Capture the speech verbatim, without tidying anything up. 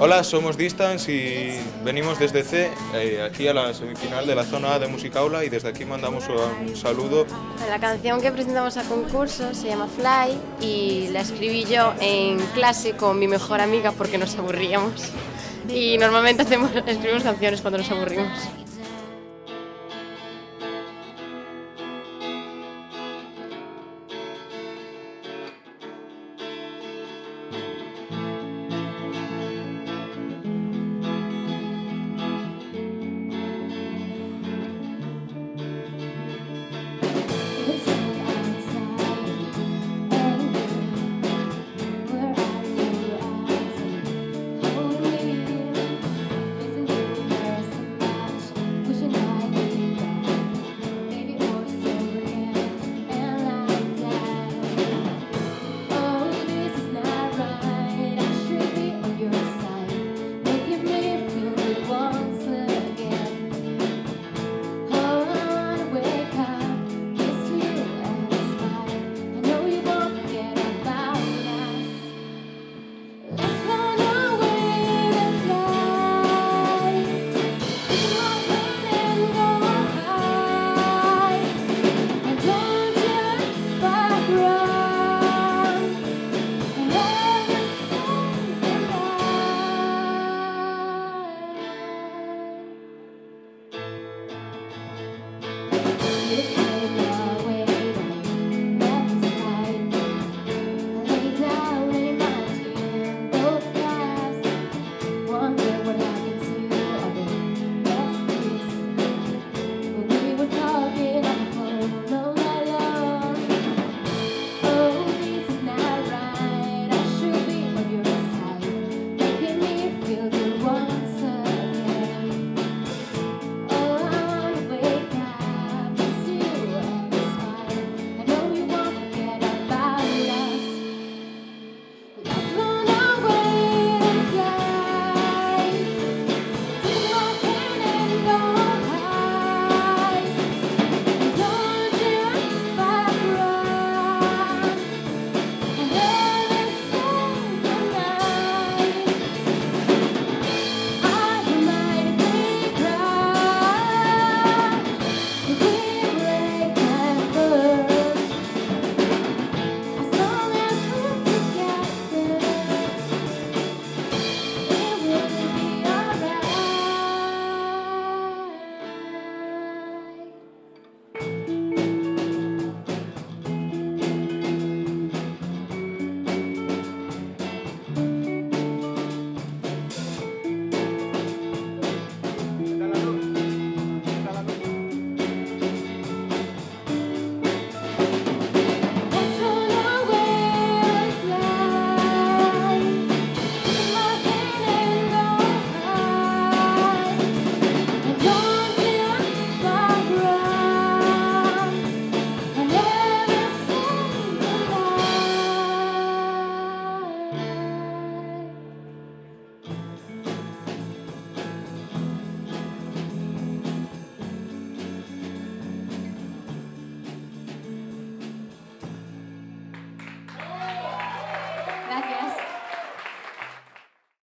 Hola, somos Distance y venimos desde C, eh, aquí a la semifinal de la zona A de Musicaula, y desde aquí mandamos un saludo. La canción que presentamos a concurso se llama Fly y la escribí yo en clase con mi mejor amiga porque nos aburríamos. Y normalmente hacemos, escribimos canciones cuando nos aburrimos.